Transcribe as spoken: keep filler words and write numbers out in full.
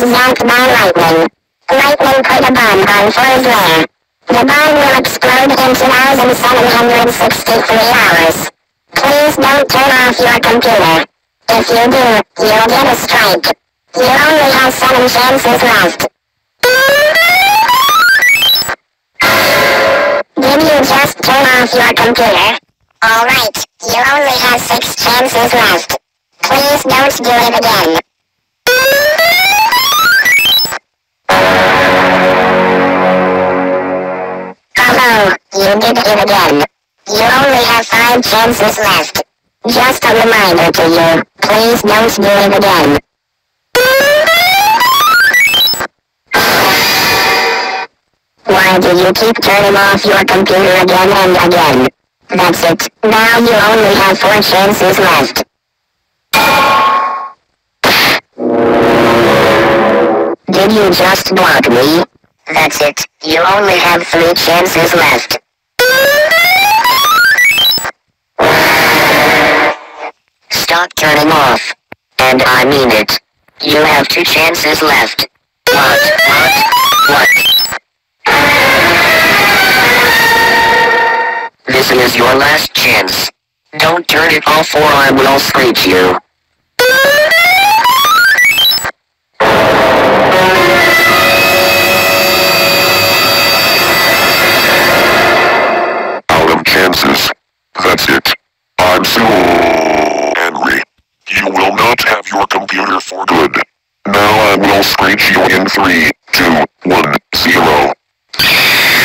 zapped by lightning. Lightning put a bomb on Flo's lair. The bomb will explode in two thousand seven hundred sixty-three hours. Please don't turn off your computer. If you do, you'll get a strike. You only have seven chances left. Did you just turn off your computer? Alright, you only have six chances left. Please don't do it again. Hello, you did it again. You only have five chances left. Just a reminder to you, please don't do it again. Why do you keep turning off your computer again and again? That's it, now you only have four chances left. Did you just block me? That's it, you only have three chances left. Stop turning off. And I mean it. You have two chances left. What? What? What? This is your last chance. Don't turn it off or I will screech you. Out of chances. That's it. I'm so angry. You will not have your computer for good. Now I will screech you in three, two, one, zero.